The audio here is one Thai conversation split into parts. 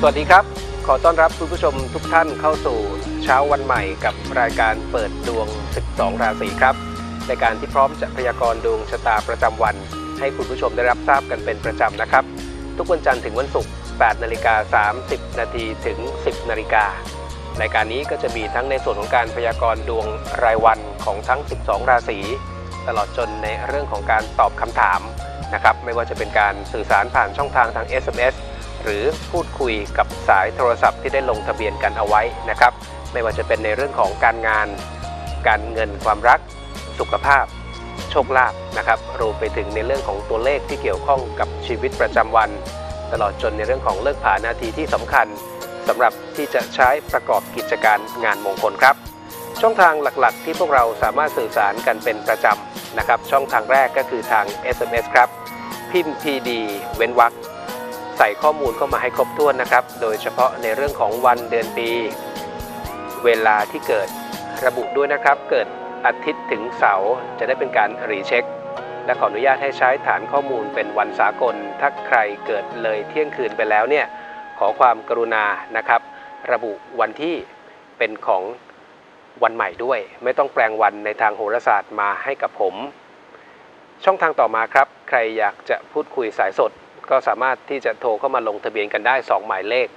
วัสดีครับขอต้อนรับคุณผู้ชมทุกท่านเข้าสู่เช้าวันใหม่กับรายการเปิดดวง12ราศีครับในการที่พร้อมจะพยากรณ์ดวงชะตาประจำวันให้คุณผู้ชมได้รับทราบกันเป็นประจำนะครับทุกวันจันทร์ถึงวันศุกร์ 8:30 นถึง 10 นาฬิการายการนี้ก็จะมีทั้งในส่วนของการพยากรณ์ดวงรายวันของทั้ง12ราศีตลอดจนในเรื่องของการตอบคำถามนะครับไม่ว่าจะเป็นการสื่อสารผ่านช่องทางSMSหรือพูดคุยกับสายโทรศัพท์ที่ได้ลงทะเบียนกันเอาไว้นะครับไม่ว่าจะเป็นในเรื่องของการงานการเงินความรักสุขภาพโชคลาภนะครับรวมไปถึงในเรื่องของตัวเลขที่เกี่ยวข้องกับชีวิตประจำวันตลอดจนในเรื่องของเลิกผานาทีที่สำคัญสำหรับที่จะใช้ประกอบกิจการงานมงคลครับช่องทางหลักๆที่พวกเราสามารถสื่อสารกันเป็นประจำนะครับช่องทางแรกก็คือทาง SMS ครับพิมพ์ PD เว้นวรรคใส่ข้อมูลเข้ามาให้ครบถ้วนนะครับโดยเฉพาะในเรื่องของวันเดือนปีเวลาที่เกิดระบุด้วยนะครับเกิดอาทิตย์ถึงเสาร์จะได้เป็นการรีเช็คและขออนุญาตให้ใช้ฐานข้อมูลเป็นวันสากลถ้าใครเกิดเลยเที่ยงคืนไปแล้วเนี่ยขอความกรุณานะครับระบุวันที่เป็นของวันใหม่ด้วยไม่ต้องแปลงวันในทางโหราศาสตร์มาให้กับผมช่องทางต่อมาครับใครอยากจะพูดคุยสายสดก็สามารถที่จะโทรเข้ามาลงทะเบียนกันได้2หมายเลข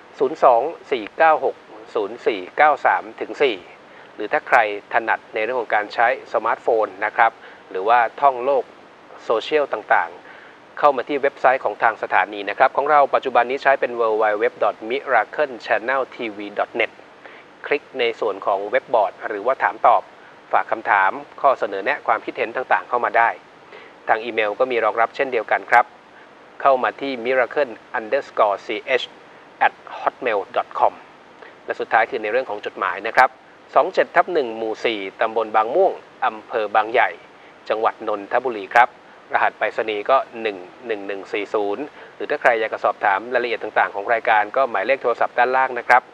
024960493ถึง4หรือถ้าใครถนัดในเรื่องของการใช้สมาร์ทโฟนนะครับหรือว่าท่องโลกโซเชียลต่างๆเข้ามาที่เว็บไซต์ของทางสถานีนะครับของเราปัจจุบันนี้ใช้เป็น www.miraclechanneltv.net คลิกในส่วนของเว็บบอร์ดหรือว่าถามตอบฝากคำถามข้อเสนอแนะความคิดเห็นต่างๆเข้ามาได้ทางอีเมลก็มีรองรับเช่นเดียวกันครับเข้ามาที่ miracle_ch@hotmail.com และสุดท้ายคือในเรื่องของจดหมายนะครับ27/1 หมู่ 4 ตำบลบางม่วงอำเภอบางใหญ่จังหวัดนนทบุรีครับรหัสไปรษณีย์ก็11140หรือถ้าใครอยากจะสอบถามรายละเอียดต่างๆของรายการก็หมายเลขโทรศัพท์ด้านล่างนะครับ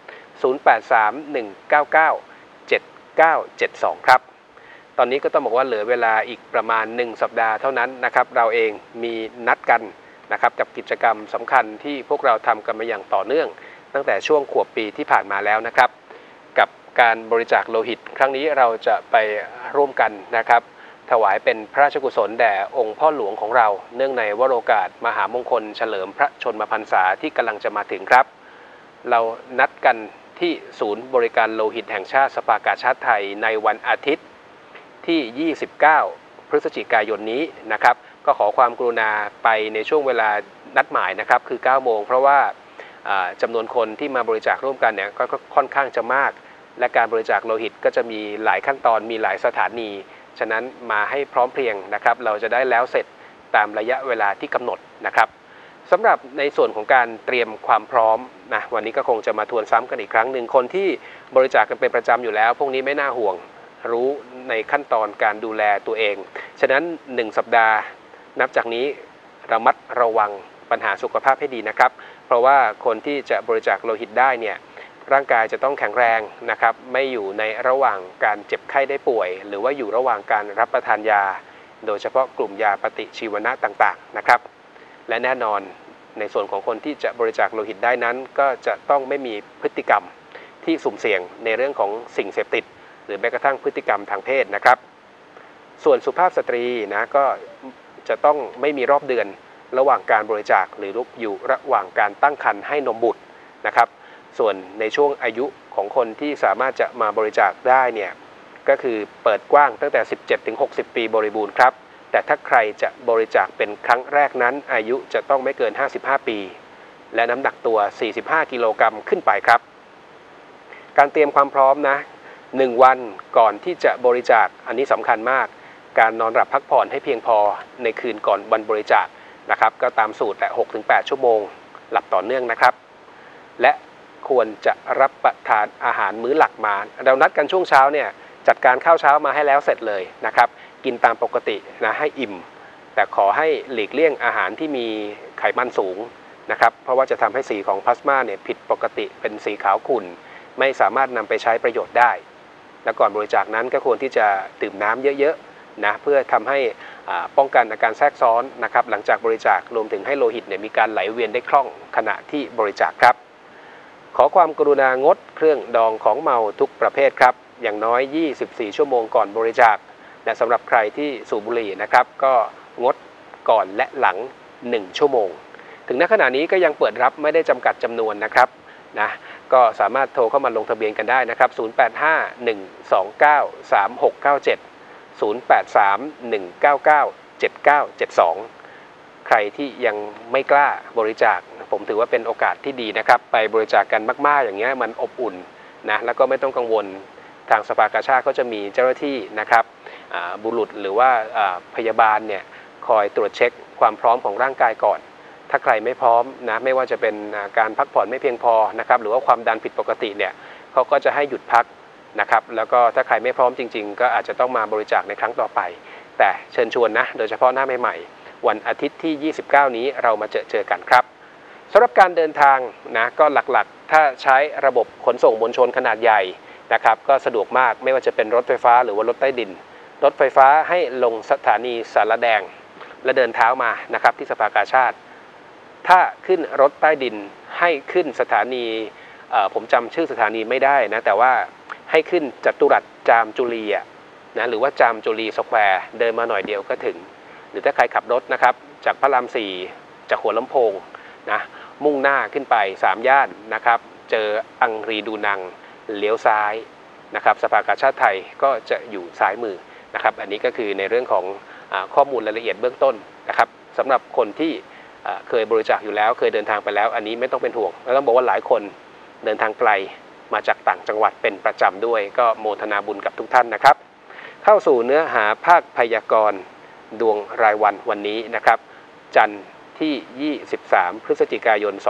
0831997972ครับตอนนี้ก็ต้องบอกว่าเหลือเวลาอีกประมาณ1สัปดาห์เท่านั้นนะครับเราเองมีนัดกันนะครับกับกิจกรรมสำคัญที่พวกเราทำกันมาอย่างต่อเนื่องตั้งแต่ช่วงขวบปีที่ผ่านมาแล้วนะครับกับการบริจาคโลหิตครั้งนี้เราจะไปร่วมกันนะครับถวายเป็นพระราชกุศลแด่องค์พ่อหลวงของเราเนื่องในวโรกาสมหามงคลเฉลิมพระชนมพรรษาที่กำลังจะมาถึงครับเรานัดกันที่ศูนย์บริการโลหิตแห่งชาติสภากาชาดไทยในวันอาทิตย์ที่29พฤศจิกายนนี้นะครับก็ขอความกรุณาไปในช่วงเวลานัดหมายนะครับคือ9โมงเพราะว่าจำนวนคนที่มาบริจาคร่วมกันเนี่ยก็ค่อนข้างจะมากและการบริจาคโลหิตก็จะมีหลายขั้นตอนมีหลายสถานีฉะนั้นมาให้พร้อมเพรียงนะครับเราจะได้แล้วเสร็จตามระยะเวลาที่กำหนดนะครับสำหรับในส่วนของการเตรียมความพร้อมนะวันนี้ก็คงจะมาทวนซ้ำกันอีกครั้งหนึ่งคนที่บริจาคกันเป็นประจำอยู่แล้วพวกนี้ไม่น่าห่วงรู้ในขั้นตอนการดูแลตัวเองฉะนั้น1สัปดาห์นับจากนี้ระมัดระวังปัญหาสุขภาพให้ดีนะครับเพราะว่าคนที่จะบริจาคโลหิตได้เนี่ยร่างกายจะต้องแข็งแรงนะครับไม่อยู่ในระหว่างการเจ็บไข้ได้ป่วยหรือว่าอยู่ระหว่างการรับประทานยาโดยเฉพาะกลุ่มยาปฏิชีวนะต่างๆนะครับและแน่นอนในส่วนของคนที่จะบริจาคโลหิตได้นั้นก็จะต้องไม่มีพฤติกรรมที่สุ่มเสี่ยงในเรื่องของสิ่งเสพติดหรือแม้กระทั่งพฤติกรรมทางเพศนะครับส่วนสุภาพสตรีนะก็จะต้องไม่มีรอบเดือนระหว่างการบริจาคหรืออยู่ระหว่างการตั้งครรภ์ให้นมบุตรนะครับส่วนในช่วงอายุของคนที่สามารถจะมาบริจาคได้เนี่ยก็คือเปิดกว้างตั้งแต่ 17-60 ปีบริบูรณ์ครับแต่ถ้าใครจะบริจาคเป็นครั้งแรกนั้นอายุจะต้องไม่เกิน55ปีและน้ำหนักตัว45กิโลกรัมขึ้นไปครับการเตรียมความพร้อมนะ1วันก่อนที่จะบริจาคอันนี้สำคัญมากการนอนหลับพักผ่อนให้เพียงพอในคืนก่อนวันบริจาคนะครับก็ตามสูตรแหละ 6-8 ชั่วโมงหลับต่อเนื่องนะครับและควรจะรับประทานอาหารมื้อหลักมาเรานัดกันช่วงเช้าเนี่ยจัดการข้าวเช้ามาให้แล้วเสร็จเลยนะครับกินตามปกตินะให้อิ่มแต่ขอให้หลีกเลี่ยงอาหารที่มีไขมันสูงนะครับเพราะว่าจะทำให้สีของพลาสมาเนี่ยผิดปกติเป็นสีขาวขุ่นไม่สามารถนำไปใช้ประโยชน์ได้และก่อนบริจาคนั้นก็ควรที่จะดื่มน้ำเยอะๆนะเพื่อทำให้ป้องกันอาการแทรกซ้อนนะครับหลังจากบริจาครวมถึงให้โลหิตเนี่ยมีการไหลเวียนได้คล่องขณะที่บริจาคครับขอความกรุณางดเครื่องดองของเมาทุกประเภทครับอย่างน้อย24ชั่วโมงก่อนบริจาคและสำหรับใครที่สูบบุหรี่นะครับก็งดก่อนและหลัง1ชั่วโมงถึงณขณะนี้ก็ยังเปิดรับไม่ได้จำกัดจำนวนนะครับนะก็สามารถโทรเข้ามาลงทะเบียนกันได้นะครับ0851293697 0831997972ใครที่ยังไม่กล้าบริจาคผมถือว่าเป็นโอกาสที่ดีนะครับไปบริจาคกันมากๆอย่างเงี้ยมันอบอุ่นนะแล้วก็ไม่ต้องกังวลทางสภากาชาดก็จะมีเจ้าหน้าที่นะครับบุรุษหรือว่าพยาบาลเนี่ยคอยตรวจเช็คความพร้อมของร่างกายก่อนถ้าใครไม่พร้อมนะไม่ว่าจะเป็นการพักผ่อนไม่เพียงพอนะครับหรือว่าความดันผิดปกติเนี่ยเขาก็จะให้หยุดพักนะครับแล้วก็ถ้าใครไม่พร้อมจริงๆก็อาจจะต้องมาบริจาคในครั้งต่อไปแต่เชิญชวนนะโดยเฉพาะหน้าใหม่ๆวันอาทิตย์ที่29นี้เรามาเจอกันครับสำหรับการเดินทางนะก็หลักๆถ้าใช้ระบบขนส่งมวลชนขนาดใหญ่นะครับก็สะดวกมากไม่ว่าจะเป็นรถไฟฟ้าหรือว่ารถใต้ดินรถไฟฟ้าให้ลงสถานีสารแดงและเดินเท้ามานะครับที่สภากาชาดถ้าขึ้นรถใต้ดินให้ขึ้นสถานีผมจำชื่อสถานีไม่ได้นะแต่ว่าให้ขึ้นจัตุรัสจามจุลีนะหรือว่าจามจุลีสแควร์เดินมาหน่อยเดียวก็ถึงหรือถ้าใครขับรถนะครับจากพระราม4จากหัวลำโพงนะมุ่งหน้าขึ้นไป3ย่านนะครับเจออังรีดูนังเลี้ยวซ้ายนะครับสภากาชาดไทยก็จะอยู่ซ้ายมือนะครับอันนี้ก็คือในเรื่องของข้อมูลรายละเอียดเบื้องต้นนะครับสำหรับคนที่เคยบริจาคอยู่แล้วเคยเดินทางไปแล้วอันนี้ไม่ต้องเป็นห่วงแล้วต้องบอกว่าหลายคนเดินทางไกลมาจากต่างจังหวัดเป็นประจำด้วยก็โมทนาบุญกับทุกท่านนะครับเข้าสู่เนื้อหาภาคพยากรณ์ดวงรายวันวันนี้นะครับจันทร์ที่23พฤศจิกายน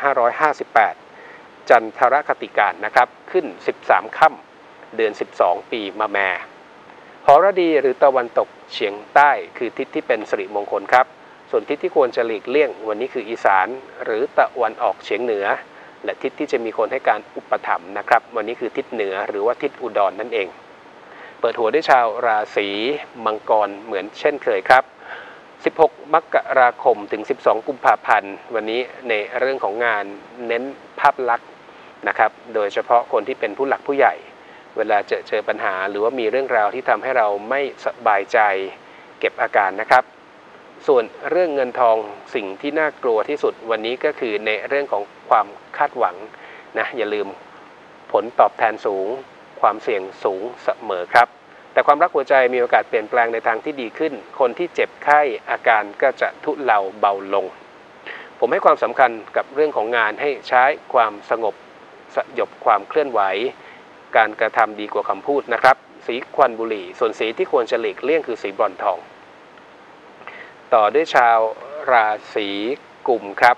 2558จันทรคติการนะครับขึ้น13ค่ำเดือน12ปีมะแม่หรดีหรือตะวันตกเฉียงใต้คือทิศที่เป็นสิริมงคลครับส่วนทิศที่ควรจะหลีกเลี่ยงวันนี้คืออีสานหรือตะวันออกเฉียงเหนือและทิศที่จะมีคนให้การอุปถัมภ์นะครับวันนี้คือทิศเหนือหรือว่าทิศอุดร นั่นเองเปิดหัวด้วยชาวราศีมังกรเหมือนเช่นเคยครับ16มกราคมถึง12กุมภาพันธ์วันนี้ในเรื่องของงานเน้นภาพลักษณ์นะครับโดยเฉพาะคนที่เป็นผู้หลักผู้ใหญ่เวลาเจอปัญหาหรือว่ามีเรื่องราวที่ทำให้เราไม่สบายใจเก็บอาการนะครับส่วนเรื่องเงินทองสิ่งที่น่ากลัวที่สุดวันนี้ก็คือในเรื่องของความคาดหวังนะอย่าลืมผลตอบแทนสูงความเสี่ยงสูงเสมอครับแต่ความรักหัวใจมีโอกาสเปลี่ยนแปลงในทางที่ดีขึ้นคนที่เจ็บไข้อาการก็จะทุเลาเบาลงผมให้ความสำคัญกับเรื่องของงานให้ใช้ความสงบสยบความเคลื่อนไหวการกระทำดีกว่าคำพูดนะครับสีควันบุหรี่ส่วนสีที่ควรจะหลีกเลี่ยงคือสีบรอนซ์ทองต่อด้วยชาวราศีกุมครับ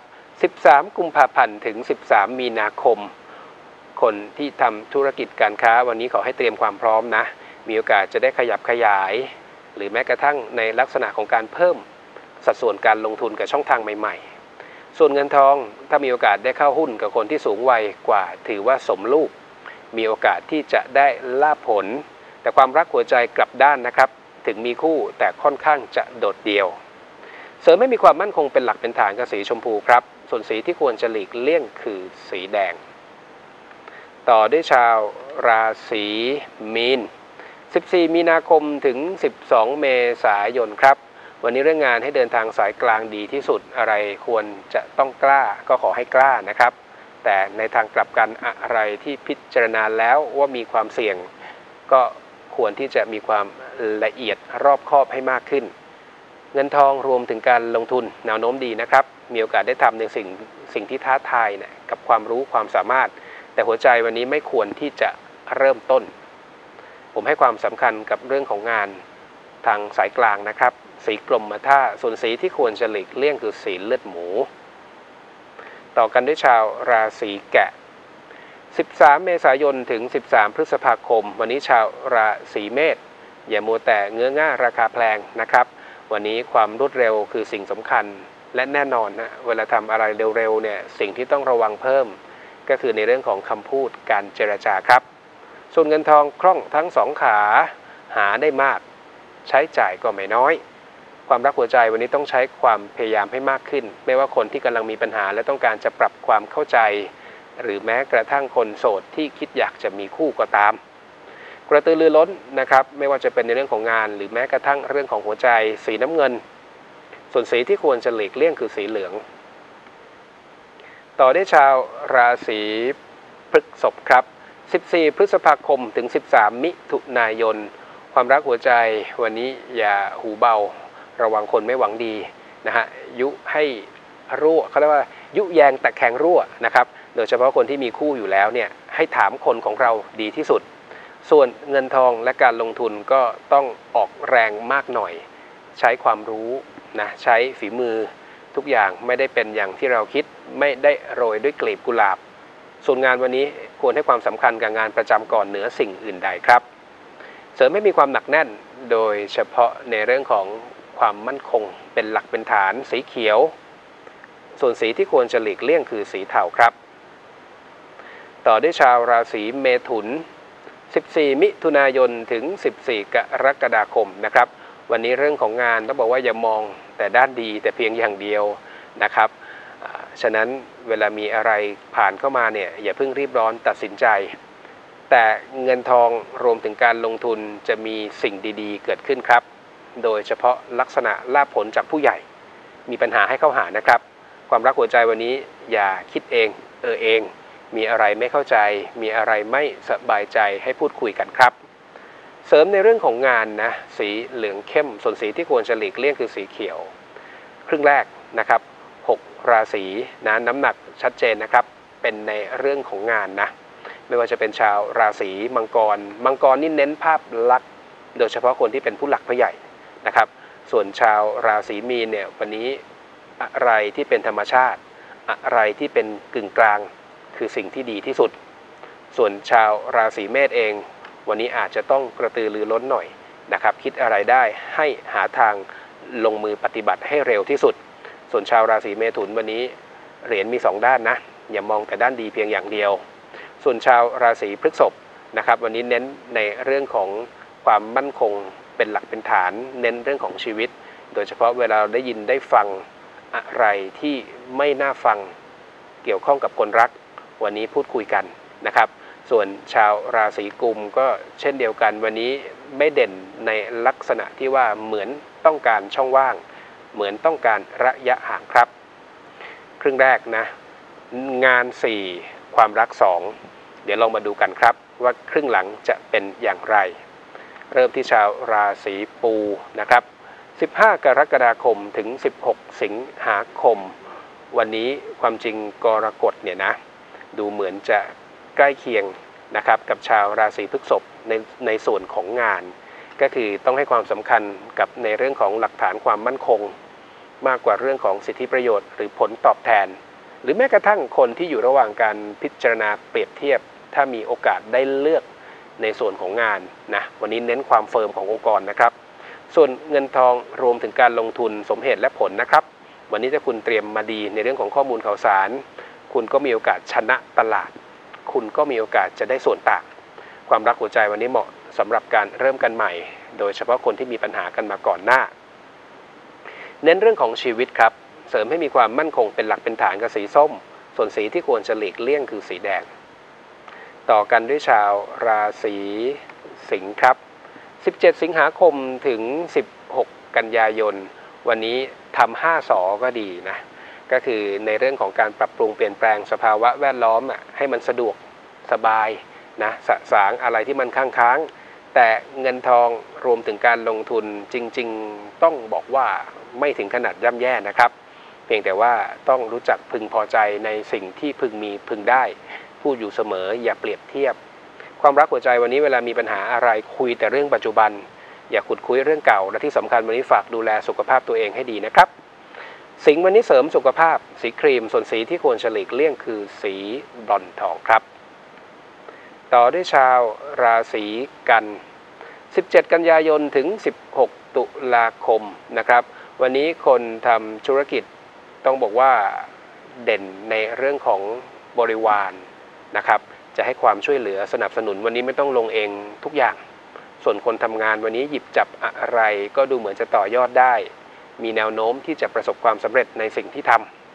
13กุมภาพันธ์ถึง13มีนาคมคนที่ทำธุรกิจการค้าวันนี้ขอให้เตรียมความพร้อมนะมีโอกาสจะได้ขยับขยายหรือแม้กระทั่งในลักษณะของการเพิ่มสัดส่วนการลงทุนกับช่องทางใหม่ๆส่วนเงินทองถ้ามีโอกาสได้เข้าหุ้นกับคนที่สูงวัยกว่าถือว่าสมลูกมีโอกาสที่จะได้ลาภผลแต่ความรักหัวใจกลับด้านนะครับถึงมีคู่แต่ค่อนข้างจะโดดเดี่ยวเสริมไม่มีความมั่นคงเป็นหลักเป็นฐานกับสีชมพูครับส่วนสีที่ควรจะหลีกเลี่ยงคือสีแดงต่อด้วยชาวราศีมีน14มีนาคมถึง12เมษายนครับวันนี้เรื่องงานให้เดินทางสายกลางดีที่สุดอะไรควรจะต้องกล้าก็ขอให้กล้านะครับแต่ในทางกลับกันอะไรที่พิจารณาแล้วว่ามีความเสี่ยงก็ควรที่จะมีความละเอียดรอบคอบให้มากขึ้นเงินทองรวมถึงการลงทุนแนวโน้มดีนะครับมีโอกาสได้ทำในสิ่งที่ท้าทายเนี่ยกับความรู้ความสามารถแต่หัวใจวันนี้ไม่ควรที่จะเริ่มต้นผมให้ความสำคัญกับเรื่องของงานทางสายกลางนะครับสีกรมท่าส่วนสีที่ควรจะหลีกเลี่ยงคือสีเลือดหมูต่อกันด้วยชาวราศีแกะ13เมษายนถึง13พฤษภาคมวันนี้ชาวราศีเมษอย่ามัวแต่เงื้อง่าราคาแพงนะครับวันนี้ความรวดเร็วคือสิ่งสำคัญและแน่นอนนะเวลาทำอะไรเร็วๆเนี่ยสิ่งที่ต้องระวังเพิ่มก็คือในเรื่องของคำพูดการเจรจาครับส่วนเงินทองคล่องทั้งสองขาหาได้มากใช้จ่ายก็ไม่น้อยความรักหัวใจวันนี้ต้องใช้ความพยายามให้มากขึ้นไม่ว่าคนที่กำลังมีปัญหาและต้องการจะปรับความเข้าใจหรือแม้กระทั่งคนโสดที่คิดอยากจะมีคู่ก็ตามกระตือรือร้นนะครับไม่ว่าจะเป็นในเรื่องของงานหรือแม้กระทั่งเรื่องของหัวใจสีน้ำเงินส่วนสีที่ควรจะหลีกเลี่ยงคือสีเหลืองต่อด้วยชาวราศีพฤษภครับ14 พฤษภาคมถึง 13 มิถุนายนความรักหัวใจวันนี้อย่าหูเบาระวังคนไม่หวังดีนะฮะยุให้รั่วเขาเรียกว่ายุแยงตะแคงรั่วนะครับโดยเฉพาะคนที่มีคู่อยู่แล้วเนี่ยให้ถามคนของเราดีที่สุดส่วนเงินทองและการลงทุนก็ต้องออกแรงมากหน่อยใช้ความรู้นะใช้ฝีมือทุกอย่างไม่ได้เป็นอย่างที่เราคิดไม่ได้โรยด้วยกลีบกุหลาบส่วนงานวันนี้ควรให้ความสำคัญกับงานประจำก่อนเหนือสิ่งอื่นใดครับเสริมให้มีความหนักแน่นโดยเฉพาะในเรื่องของความมั่นคงเป็นหลักเป็นฐานสีเขียวส่วนสีที่ควรจะหลีกเลี่ยงคือสีเทาครับต่อด้วยชาวราศีเมถุน14 มิถุนายนถึง 14 กรกฎาคมนะครับวันนี้เรื่องของงานต้องบอกว่าอย่ามองแต่ด้านดีแต่เพียงอย่างเดียวนะครับฉะนั้นเวลามีอะไรผ่านเข้ามาเนี่ยอย่าเพิ่งรีบร้อนตัดสินใจแต่เงินทองรวมถึงการลงทุนจะมีสิ่งดีๆเกิดขึ้นครับโดยเฉพาะลักษณะลาภผลจากผู้ใหญ่มีปัญหาให้เข้าหานะครับความรักหัวใจวันนี้อย่าคิดเองเองมีอะไรไม่เข้าใจมีอะไรไม่สบายใจให้พูดคุยกันครับเสริมในเรื่องของงานนะสีเหลืองเข้มส่วนสีที่ควรจะหลีกเลี่ยงคือสีเขียวครึ่งแรกนะครับ6 ราศีนะน้ำหนักชัดเจนนะครับเป็นในเรื่องของงานนะไม่ว่าจะเป็นชาวราศีมังกรนี่เน้นภาพลักษณ์โดยเฉพาะคนที่เป็นผู้หลักผู้ใหญ่นะครับส่วนชาวราศีมีนเนี่ยวันนี้อะไรที่เป็นธรรมชาติอะไรที่เป็นกึ่งกลางคือสิ่งที่ดีที่สุดส่วนชาวราศีเมษเองวันนี้อาจจะต้องกระตือรือร้นหน่อยนะครับคิดอะไรได้ให้หาทางลงมือปฏิบัติให้เร็วที่สุดส่วนชาวราศีเมถุนวันนี้เหรียญมี2ด้านนะอย่ามองแต่ด้านดีเพียงอย่างเดียวส่วนชาวราศีพฤษภนะครับวันนี้เน้นในเรื่องของความมั่นคงเป็นหลักเป็นฐานเน้นเรื่องของชีวิตโดยเฉพาะเวลาเราได้ยินได้ฟังอะไรที่ไม่น่าฟังเกี่ยวข้องกับคนรักวันนี้พูดคุยกันนะครับส่วนชาวราศีกุมก็เช่นเดียวกันวันนี้ไม่เด่นในลักษณะที่ว่าเหมือนต้องการช่องว่างเหมือนต้องการระยะห่างครับครึ่งแรกนะงาน4ความรัก2เดี๋ยวลองมาดูกันครับว่าครึ่งหลังจะเป็นอย่างไรเริ่มที่ชาวราศีปูนะครับ15 กรกฎาคมถึง16 สิงหาคมวันนี้ความจริงกรกฎเนี่ยนะดูเหมือนจะใกล้เคียงนะครับกับชาวราศีพฤษภในส่วนของงานก็คือต้องให้ความสำคัญกับในเรื่องของหลักฐานความมั่นคงมากกว่าเรื่องของสิทธิประโยชน์หรือผลตอบแทนหรือแม้กระทั่งคนที่อยู่ระหว่างการพิจารณาเปรียบเทียบถ้ามีโอกาสได้เลือกในส่วนของงานนะวันนี้เน้นความเฟิร์มขององค์กรนะครับส่วนเงินทองรวมถึงการลงทุนสมเหตุและผลนะครับวันนี้ถ้าคุณเตรียมมาดีในเรื่องของข้อมูลข่าวสารคุณก็มีโอกาสชนะตลาดคุณก็มีโอกาสจะได้ส่วนต่างความรักหัวใจวันนี้เหมาะสำหรับการเริ่มกันใหม่โดยเฉพาะคนที่มีปัญหากันมาก่อนหน้าเน้นเรื่องของชีวิตครับเสริมให้มีความมั่นคงเป็นหลักเป็นฐานกับสีส้มส่วนสีที่ควรจะหลีกเลี่ยงคือสีแดงต่อกันด้วยชาวราศีสิงห์ครับ17 สิงหาคมถึง16 กันยายนวันนี้ทำ5 สอก็ดีนะก็คือในเรื่องของการปรับปรุงเปลี่ยนแปลงสภาวะแวดล้อมให้มันสะดวกสบายนะสะสางอะไรที่มันค้างแต่เงินทองรวมถึงการลงทุนจริงๆต้องบอกว่าไม่ถึงขนาดย่ำแย่นะครับเพียงแต่ว่าต้องรู้จักพึงพอใจในสิ่งที่พึงมีพึงได้พูดอยู่เสมออย่าเปรียบเทียบความรักหัวใจวันนี้เวลามีปัญหาอะไรคุยแต่เรื่องปัจจุบันอย่าขุดคุยเรื่องเก่าและที่สำคัญวันนี้ฝากดูแลสุขภาพตัวเองให้ดีนะครับสิงห์วันนี้เสริมสุขภาพสีครีมส่วนสีที่ควรหลีกเลี่ยงคือสีบรอนซ์ทองครับต่อด้วยชาวราศีกัน17 กันยายนถึง16 ตุลาคมนะครับวันนี้คนทำธุรกิจต้องบอกว่าเด่นในเรื่องของบริวารนะครับจะให้ความช่วยเหลือสนับสนุนวันนี้ไม่ต้องลงเองทุกอย่างส่วนคนทำงานวันนี้หยิบจับอะไรก็ดูเหมือนจะต่อยอดได้มีแนวโน้มที่จะประสบความสำเร็จในสิ่งที่ทำ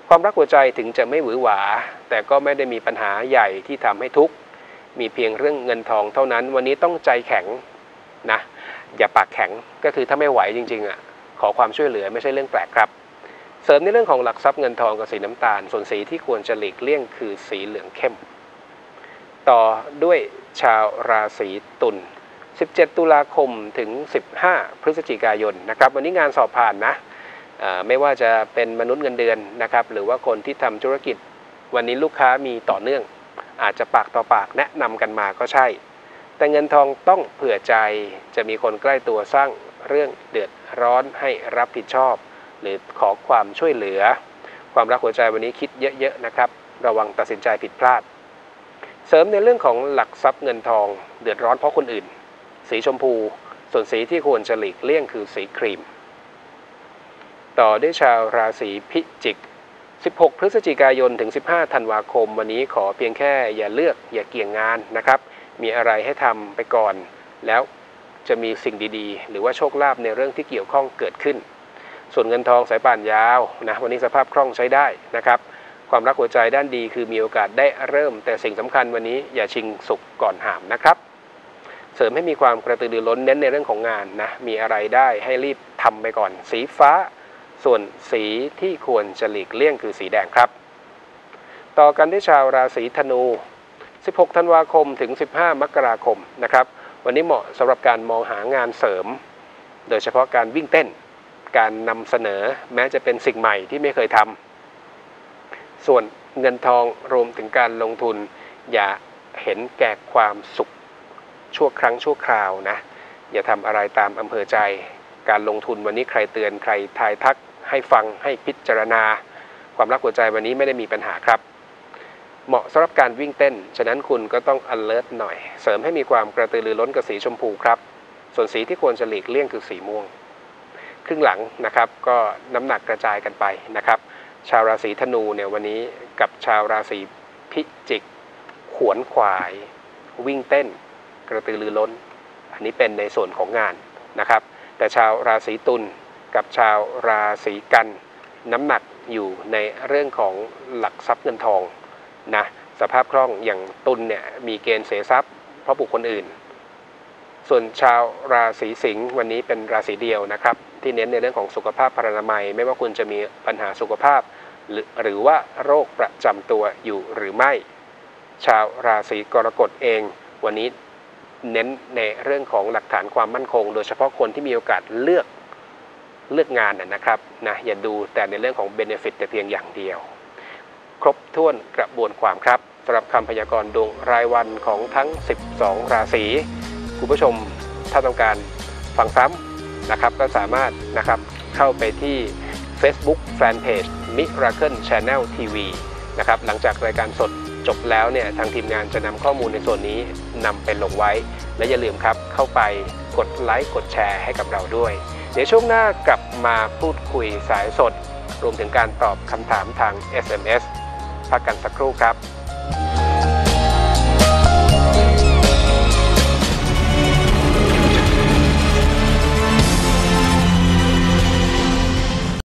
ความรักหัวใจถึงจะไม่หวือหวาแต่ก็ไม่ได้มีปัญหาใหญ่ที่ทำให้ทุกข์มีเพียงเรื่องเงินทองเท่านั้นวันนี้ต้องใจแข็งนะอย่าปากแข็งก็คือถ้าไม่ไหวจริงๆขอความช่วยเหลือไม่ใช่เรื่องแปลกครับเสริมในเรื่องของหลักทรัพย์เงินทองกับสีน้ำตาลส่วนสีที่ควรจะหลีกเลี่ยงคือสีเหลืองเข้มต่อด้วยชาวราศีตุล17 ตุลาคมถึง 15 พฤศจิกายนนะครับวันนี้งานสอบผ่านนะไม่ว่าจะเป็นมนุษย์เงินเดือนนะครับหรือว่าคนที่ทำธุรกิจวันนี้ลูกค้ามีต่อเนื่องอาจจะปากต่อปากแนะนำกันมาก็ใช่แต่เงินทองต้องเผื่อใจจะมีคนใกล้ตัวสร้างเรื่องเดือดร้อนให้รับผิดชอบหรือขอความช่วยเหลือความรักหัวใจวันนี้คิดเยอะๆนะครับระวังตัดสินใจผิดพลาดเสริมในเรื่องของหลักทรัพย์เงินทองเดือดร้อนเพราะคนอื่นสีชมพูส่วนสีที่ควรจะหลีกเลี่ยงคือสีครีมต่อด้วยชาวราศีพิจิก16 พฤศจิกายนถึง 15 ธันวาคมวันนี้ขอเพียงแค่อย่าเลือกอย่าเกี่ยงงานนะครับมีอะไรให้ทำไปก่อนแล้วจะมีสิ่งดีๆหรือว่าโชคลาภในเรื่องที่เกี่ยวข้องเกิดขึ้นส่วนเงินทองสายป่านยาวนะวันนี้สภาพคล่องใช้ได้นะครับความรักหัวใจด้านดีคือมีโอกาสได้เริ่มแต่สิ่งสำคัญวันนี้อย่าชิงสุกก่อนหามนะครับเสริมให้มีความกระตือรือร้นเน้นในเรื่องของงานนะมีอะไรได้ให้รีบทำไปก่อนสีฟ้าส่วนสีที่ควรจะหลีกเลี่ยงคือสีแดงครับต่อกันที่ชาวราศีธนู 16 ธันวาคมถึง 15 มกราคมนะครับวันนี้เหมาะสำหรับการมองหางานเสริมโดยเฉพาะการวิ่งเต้นการนำเสนอแม้จะเป็นสิ่งใหม่ที่ไม่เคยทำส่วนเงินทองรวมถึงการลงทุนอย่าเห็นแก่ความสุขชั่วครั้งชั่วคราวนะอย่าทำอะไรตามอำเภอใจการลงทุนวันนี้ใครเตือนใครทายทักให้ฟังให้พิจารณาความรักหัวใจวันนี้ไม่ได้มีปัญหาครับเหมาะสำหรับการวิ่งเต้นฉะนั้นคุณก็ต้อง alert หน่อยเสริมให้มีความกระตือรือร้นกับสีชมพูครับส่วนสีที่ควรจะหลีกเลี่ยงคือสีม่วงครึ่งหลังนะครับก็น้ำหนักกระจายกันไปนะครับชาวราศีธนูเนี่ยวันนี้กับชาวราศีพิจิกขวนขวายวิ่งเต้นกระตือรือร้นอันนี้เป็นในส่วนของงานนะครับแต่ชาวราศีตุลกับชาวราศีกันน้ำหนักอยู่ในเรื่องของหลักทรัพย์เงินทองนะสภาพคล่องอย่างตุลเนี่ยมีเกณฑ์เสียทรัพย์เพราะบุคคลอื่นส่วนชาวราศีสิงห์วันนี้เป็นราศีเดียวนะครับที่เน้นในเรื่องของสุขภาพพรรณนามัยไม่ว่าคุณจะมีปัญหาสุขภาพหรือว่าโรคประจำตัวอยู่หรือไม่ชาวราศีกรกฎเองวันนี้เน้นในเรื่องของหลักฐานความมั่นคงโดยเฉพาะคนที่มีโอกาสเลือกงานนะครับนะอย่าดูแต่ในเรื่องของ benefit แต่เพียงอย่างเดียวครบถ้วนกระบวนความครับสำหรับคำพยากรณ์ดวงรายวันของทั้ง12ราศีคุณผู้ชมถ้าต้องการฟังซ้ำนะครับก็สามารถนะครับเข้าไปที่ Facebook Fanpage Miracle Channel TV นะครับหลังจากรายการสดจบแล้วเนี่ยทางทีมงานจะนำข้อมูลในส่วนนี้นำไปลงไว้และอย่าลืมครับเข้าไปกดไลค์กดแชร์ให้กับเราด้วยเดี๋ยวช่วงหน้ากลับมาพูดคุยสายสดรวมถึงการตอบคำถามทาง SMS พักกันสักครู่ครับ